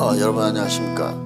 여러분 안녕하십니까.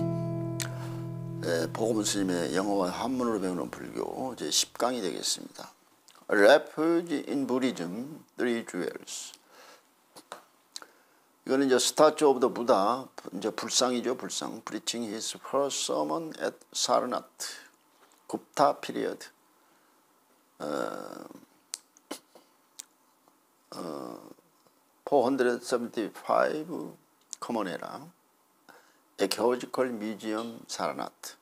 복음 스님의 영어와 한문으로 배우는 불교 제 10강이 되겠습니다. Refuge in Buddhism, Three Jewels. 이거는 이제 Statue of the Buddha, 이제 불상이죠, 불상. Preaching his first sermon at Sarnath, Gupta period. 475 common era. Archaeological Museum, Sarnath.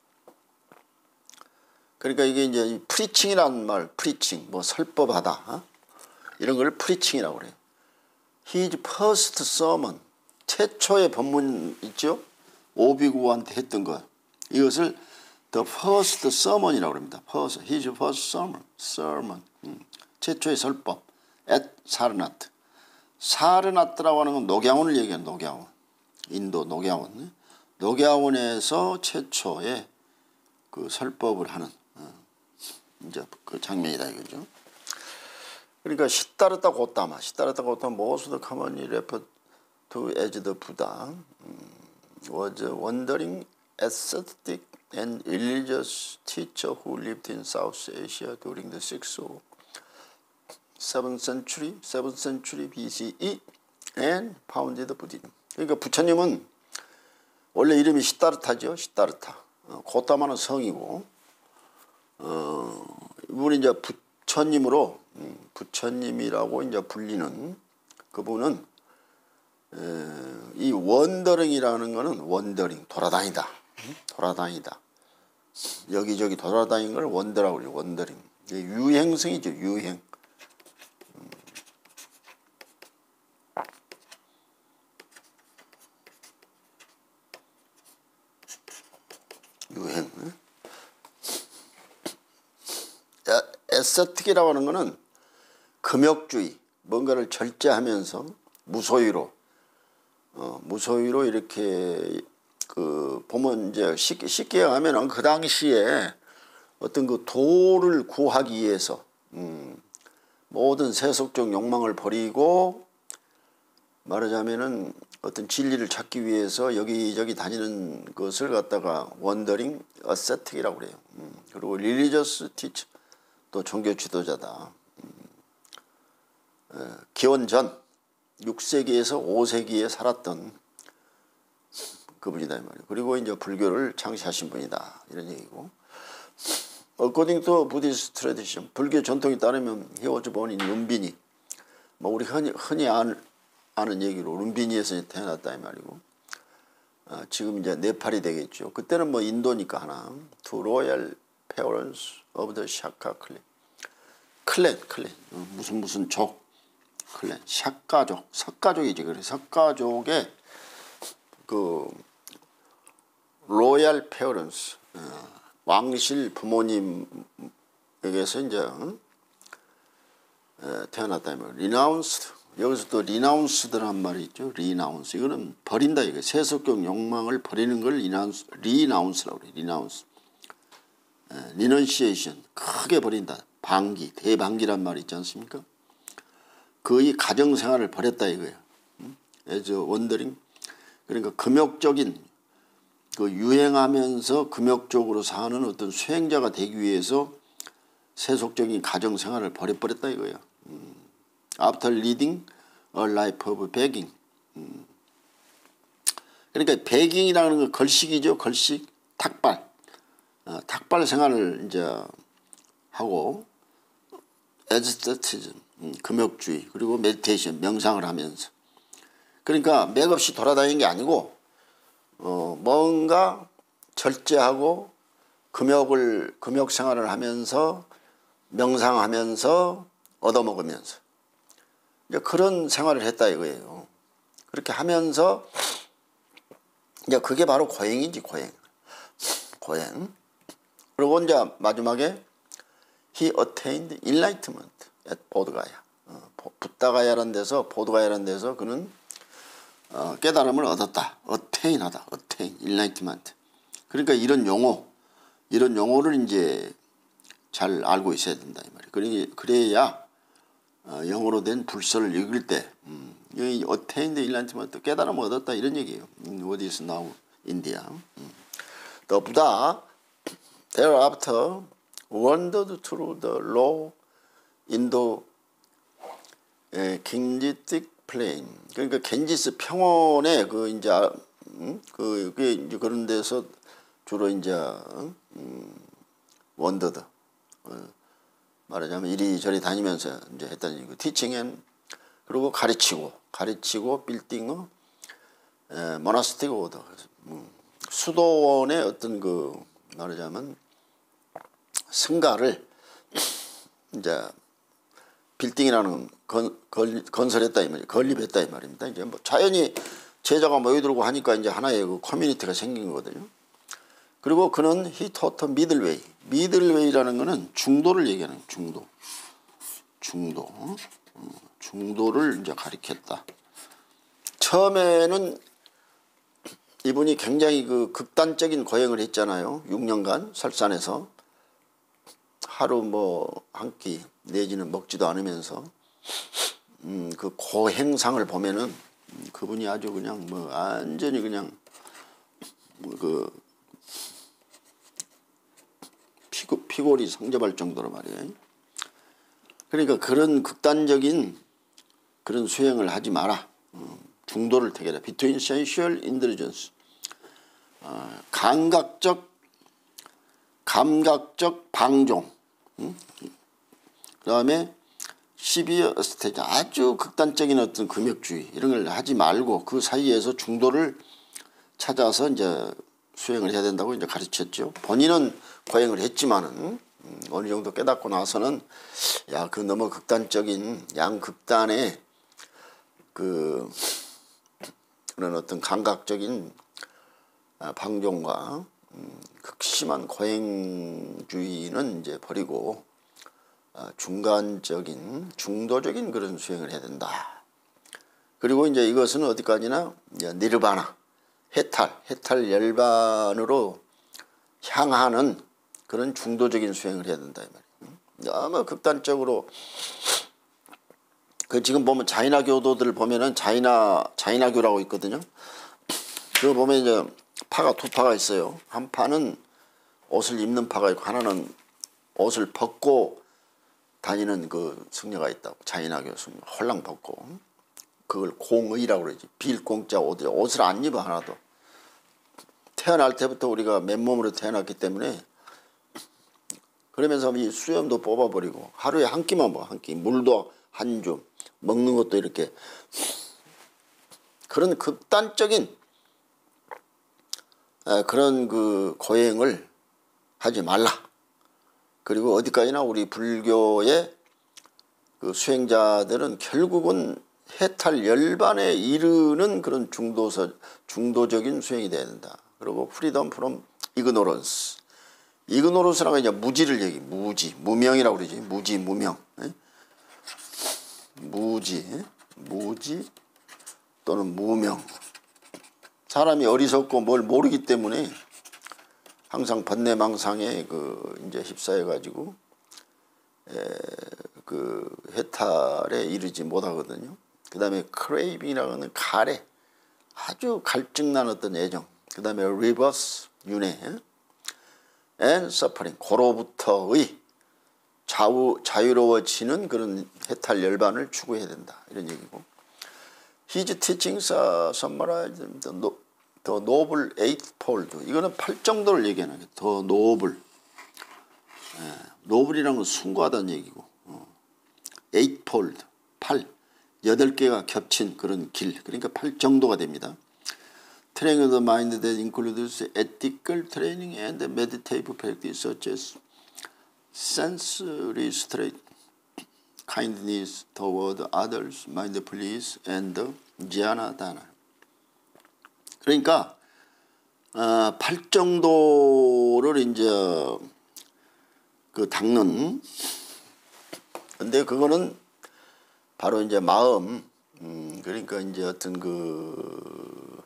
그러니까 이게 이제 프리칭이라는 말, 프리칭, 뭐 설법하다, 이런 걸 프리칭이라고 그래요. His first sermon, 최초의 법문 있죠? 오비구한테 했던 것, 이것을 the first sermon이라고 합니다. His first sermon, 최초의 설법 at Sarnath. 사르나트라고 하는 건 녹야원을 얘기하는 녹야원, 인도 녹야원. 녹야원에서 최초의 그 설법을 하는 이제 그 장면이다 이거죠. 그러니까 시다르타 고타마, most commonly referred to as the Buddha, was a wandering ascetic and religious teacher who lived in South Asia during the 6th or 7th century BCE and founded Buddhism. 그러니까 부처님은 원래 이름이 시다르타죠. 시다르타. 고타마는 성이고, 이분이 이제 부처님으로, 부처님이라고 이제 불리는 그분은, 이 원더링이라는 거는 원더링, 돌아다니다. 돌아다니다. 여기저기 돌아다니는 걸 원더라고 그래요. 원더링. 유행성이죠. 유행. 유행. 에스테틱이라고 하는 것은 금욕주의, 뭔가를 절제하면서 무소유로 이렇게 그 보면 이제 쉽게 하면은 그 당시에 어떤 그 도를 구하기 위해서 모든 세속적 욕망을 버리고 말하자면은 어떤 진리를 찾기 위해서 여기저기 다니는 것을 갖다가 원더링 어세틱이라고 그래요. 그리고 릴리저스 티처, 또 종교 지도자다. 기원전 6세기에서 5세기에 살았던 그분이다 이 말이에요. 그리고 이제 불교를 창시하신 분이다 이런 얘기고. According to Buddhist tradition, 불교 전통에 따르면 he was born in 룸비니. 뭐 우리 흔히 아는 얘기로 룸비니에서 태어났다 이 말이고, 지금 이제 네팔이 되겠죠. 그때는 뭐 인도니까 하나. To royal parents of the Shaka 클랜. 무슨 족, 클랜, 샤카족, 석가족이지. 그래. 석가족의 그 로얄 페어런스, 왕실 부모님에게서 이제 태어났다 이 말이에요. 리나운스드. 여기서 또 리나운스드란 말이 있죠. 리나운스. 이거는 버린다 이거. 세속적 욕망을 버리는 걸 리나운스라고 그래. 리나운스. 리넌시에이션. 크게 버린다. 방기, 대방기란 말이 있지 않습니까? 거의 가정생활을 버렸다 이거예요. as a wandering. 그러니까 금욕적인 그 유행하면서 금욕적으로 사는 어떤 수행자가 되기 위해서 세속적인 가정생활을 버렸다 이거예요. After leading a life of begging. 그러니까 begging이라는 건 걸식이죠. 걸식, 탁발. 탁발 생활을 이제 하고, asceticism, 금욕주의, 그리고 meditation, 명상을 하면서. 그러니까 맥없이 돌아다니는 게 아니고, 뭔가 절제하고 금욕 생활을 하면서 명상하면서 얻어먹으면서 이제 그런 생활을 했다 이거예요. 그렇게 하면서 이제 그게 바로 고행이지, 고행. 그리고 이제 마지막에 he attained enlightenment at 보드가야. 붓다가야라는 데서, 보드가야라는 데서 그는 깨달음을 얻었다. attain하다. attain, enlightenment. 그러니까 이런 용어를 이제 잘 알고 있어야 된다 이 말이에요. 그래야 영어로 된 불서를 읽을 때 여기 attained enlightenment 또 깨달음을 얻었다 이런 얘기예요. What is now India. The Buddha thereafter wandered through the low Indo Gangetic plain. 그러니까 겐지스 평원에 그 이제 그게 이제 그런 데서 주로 이제 원더드 말하자면 이리저리 다니면서 이제 했다는 얘기고 티칭엔 그리고 가르치고 빌딩 모나스틱 오더 수도원의 어떤 그 말하자면 승가를 이제 빌딩이라는 건설했다 이 말이에요. 건립했다 이 말입니다. 이제 뭐 자연히 제자가 모여들고 하니까 이제 하나의 그 커뮤니티가 생긴 거거든요. 그리고 그는 he taught middle way라는 거는 중도를 얘기하는 거예요. 중도를 이제 가리켰다. 처음에는 이분이 굉장히 그 극단적인 거행을 했잖아요. 6년간 설산에서 하루 뭐 한 끼 내지는 먹지도 않으면서 그 고행상을 보면은 그분이 아주 그냥 뭐 완전히 그냥 그 피골이 상접할 정도로 말이에요. 그러니까 그런 극단적인 그런 수행을 하지 마라. 중도를 택해라. Between sensual indulgence. 감각적 방종. 그 다음에 시비어 스테이지 아주 극단적인 어떤 금욕주의 이런 걸 하지 말고 그 사이에서 중도를 찾아서 이제 수행을 해야 된다고 이제 가르쳤죠. 본인은 거행을 했지만은 어느 정도 깨닫고 나서는 야, 그 너무 극단적인 양극단의 그런 어떤 감각적인 방종과 극심한 거행주의는 이제 버리고 중간적인 중도적인 그런 수행을 해야 된다. 그리고 이제 이것은 어디까지나 니르바나 해탈 열반으로 향하는 그런 중도적인 수행을 해야 된다 이 말이에요. 너무 극단적으로 그 지금 보면 자이나 교도들 보면은 자이나교라고 있거든요. 그거 보면 이제 파가 두 파가 있어요. 한 파는 옷을 입는 파가 있고 하나는 옷을 벗고 다니는 그 승려가 있다고. 자이나교 승려 홀랑 벗고 그걸 공의라고 그러지. 빌공짜 옷을 안 입어 하나도. 태어날 때부터 우리가 맨몸으로 태어났기 때문에 그러면서 이 수염도 뽑아버리고 하루에 한 끼만 먹어. 한 끼. 물도 한 줌. 먹는 것도 이렇게 그런 극단적인 그런 그 고행을 하지 말라. 그리고 어디까지나 우리 불교의 그 수행자들은 결국은 해탈 열반에 이르는 그런 중도적인 수행이 돼야 된다. 그리고 freedom from ignorance. ignorance라는 이제 무지를 얘기, 무명이라고 그러지. 무명. 무지 또는 무명. 사람이 어리석고 뭘 모르기 때문에 항상 번뇌망상에 그 이제 휩싸여 가지고 그 해탈에 이르지 못하거든요. 그 다음에 craving이라고 하는 가래, 아주 갈증난 어떤 애정. 그 다음에 reverse 윤회, and suffering, 고로부터의 자유로워지는 그런 해탈 열반을 추구해야 된다. 이런 얘기고. His teachings are summarized the noble eightfold. 이거는 8정도를 얘기하는 거예요. 더 노블. 노블이라는 건 숭고하다는 얘기고. eightfold. 8개가 겹친 그런 길. 그러니까 8정도가 됩니다. Training of the mind that includes ethical training and meditative practice such as sense restraint, kindness toward others, mindfulness, and jhana dana. 그러니까 8정도를 이제 그 닦는. 근데 그거는 바로 이제 마음, 그러니까 이제 어떤 그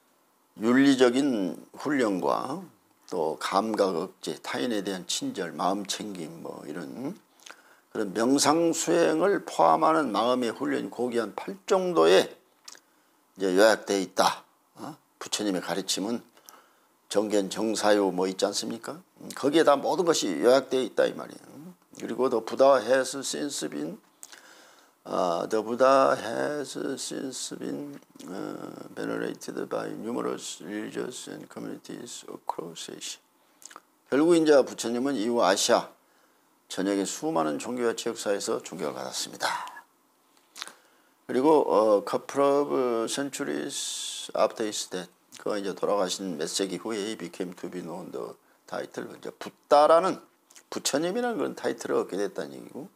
윤리적인 훈련과 또 감각 억제, 타인에 대한 친절, 마음 챙김 뭐 이런 그런 명상 수행을 포함하는 마음의 훈련이 고귀한 8정도에 이제 요약되어 있다. 부처님의 가르침은 정견, 정사유 뭐 있지 않습니까? 거기에 다 모든 것이 요약되어 있다 이 말이에요. 그리고 the Buddha has since been venerated by numerous religions and communities across Asia. 결국 이제 부처님은 이후 아시아 전역의 수많은 종교와 지역사회에서 존경을 받았습니다. 그리고 couple of centuries after his death, 그가 이제 돌아가신 몇 세기 후에 he became to be known the title, 이제 붓다라는 부처님이라는 그런 타이틀을 얻게 됐다는 얘기고,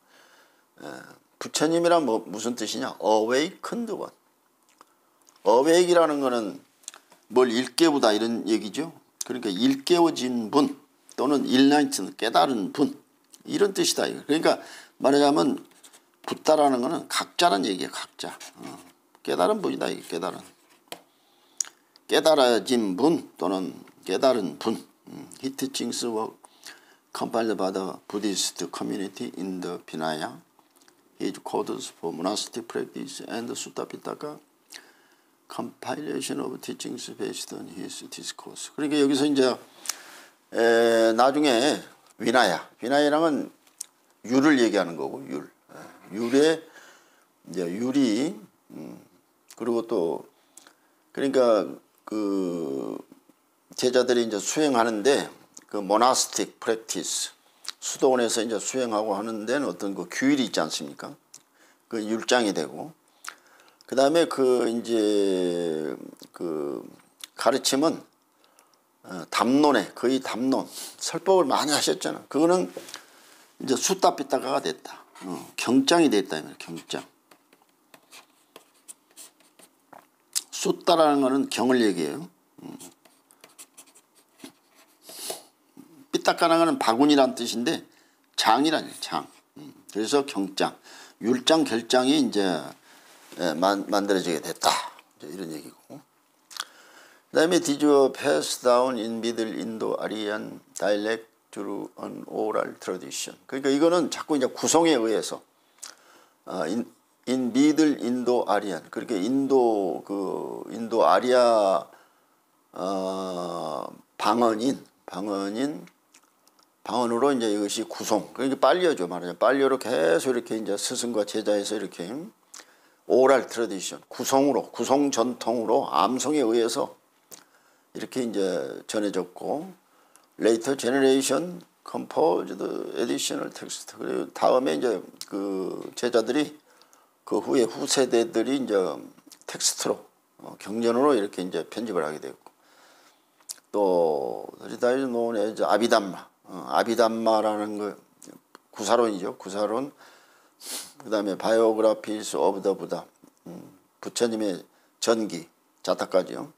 부처님이란 무슨 뜻이냐? awakened one. awake이라는 거는 뭘 일깨우다 이런 얘기죠. 그러니까 일깨워진 분 또는 enlightened 깨달은 분 이런 뜻이다. 그러니까 말하자면 붓다라는 거는 각자라는 얘기예요. 각자. 깨달은 분이다. 이게 깨달아진 분 또는 깨달은 분. He teachings were compiled by the Buddhist community in the Vinaya. His codes for monastic practice and the Sutta Pitaka compilation of teachings based on his discourse. 그러니까 여기서 이제 나중에 위나야랑은 율을 얘기하는 거고 율의 이제 율이 그리고 또 그러니까 그 제자들이 이제 수행하는데 그 모나스틱 프랙티스 수도원에서 이제 수행하고 하는 데는 어떤 그 규율이 있지 않습니까? 그 율장이 되고 그 다음에 그 이제 그 가르침은 담론에 거의 담론 설법을 많이 하셨잖아. 그거는 이제 수따 삐따가가 됐다. 경장이 됐다. 경장. 수따라는 거는 경을 얘기해요. 삐따까라는 거는 바구니란 뜻인데 장이라니 장. 그래서 경장, 율장, 결장이 이제 만들어지게 됐다. 이런 얘기고. 그 다음에 These were passed down in Middle Indo-Aryan dialect through an oral tradition. 그러니까 이거는 자꾸 이제 구성에 의해서 in Middle Indo-Aryan 그렇게 인도 아리아 방언으로 이제 이것이 구성. 그러니까 빨려죠 말하자면 빨려로 계속 이렇게 이제 스승과 제자에서 이렇게 오랄 트래디션 구성 전통으로 암송에 의해서 이렇게 이제 전해졌고 later generation composed additional text. 그리고 다음에 이제 그 제자들이 그 후에 후세대들이 이제 텍스트로 경전으로 이렇게 이제 편집을 하게 됐고 또 that is known as 아비담마라는 거 구사론이죠. 구사론. 그다음에 Biographies of the Buddha. 부처님의 전기 자타까지요.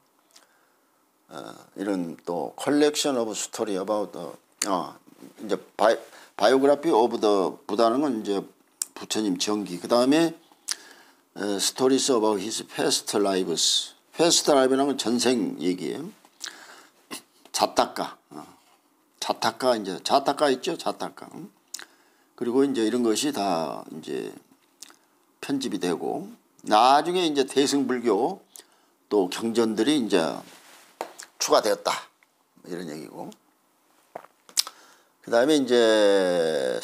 이런 또 collection of story about 이제 Biography of the Buddha는 건 이제 부처님 전기. 그다음에 Stories about his past lives. past life라는 건 전생 얘기예요. 자타카 이제 자타카 있죠. 자타카. 그리고 이제 이런 것이 다 이제 편집이 되고 나중에 이제 대승불교 또 경전들이 이제 추가되었다. 이런 얘기고. 그 다음에 이제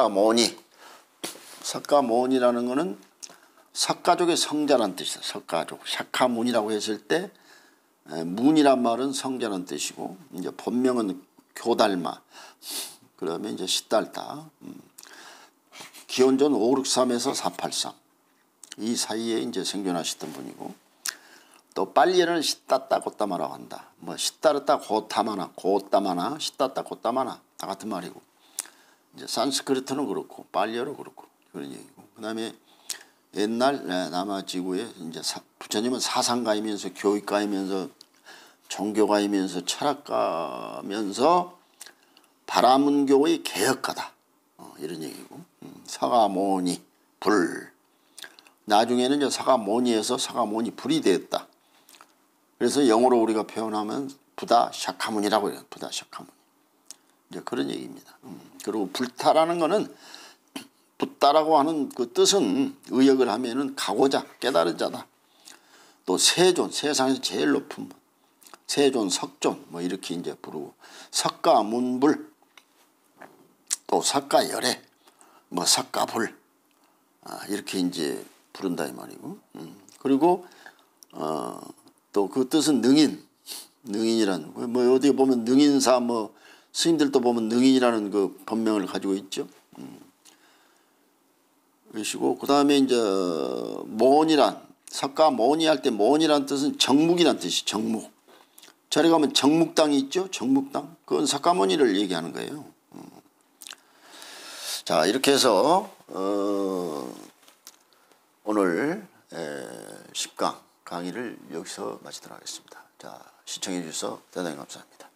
석가모니라는 거는 석가족의 성자란 뜻이다. 석가족. 샤카문이라고 했을 때 문이란 말은 성자란 뜻이고 이제 본명은 교달마. 그다음에 이제 시달다. 기원전 563에서 483. 이 사이에 이제 생존하셨던 분이고 또 빨리에는 시따따 고따마라고 한다. 뭐 시따르따 고따마나 시따따 고따마나 다 같은 말이고 이제 산스크리트는 그렇고 빨리어로 그렇고 그런 얘기고. 그다음에 옛날 남아지구에 이제 부처님은 사상가이면서 교육가이면서 종교가이면서 철학가면서 바라문교의 개혁가다. 이런 얘기고. 서가모니 불. 나중에는 이제 서가모니에서 서가모니 불이 되었다. 그래서 영어로 우리가 표현하면 부다 샤카문이라고 해요. 부다 샤카문. 이제 그런 얘기입니다. 그리고 불타라는 거는 붓다라고 하는 그 뜻은 의역을 하면은 가고자, 깨달은 자다. 또 세존, 세상에서 제일 높은 분, 세존, 석존 뭐 이렇게 이제 부르고, 석가문불, 또 석가열애, 뭐 석가불, 이렇게 이제 부른다 이 말이고. 그리고 또 그 뜻은 능인, 능인이라는, 뭐 어디 보면 능인사, 뭐 스님들도 보면 능인이라는 그 법명을 가지고 있죠. 그러시고, 그 다음에 이제 모니란, 석가모니 할 때 모니란 뜻은 정묵이란 뜻이, 정묵. 저리 가면 정묵당이 있죠. 정묵당. 그건 석가모니를 얘기하는 거예요. 자, 이렇게 해서 오늘 10강 강의를 여기서 마치도록 하겠습니다. 자, 시청해 주셔서 대단히 감사합니다.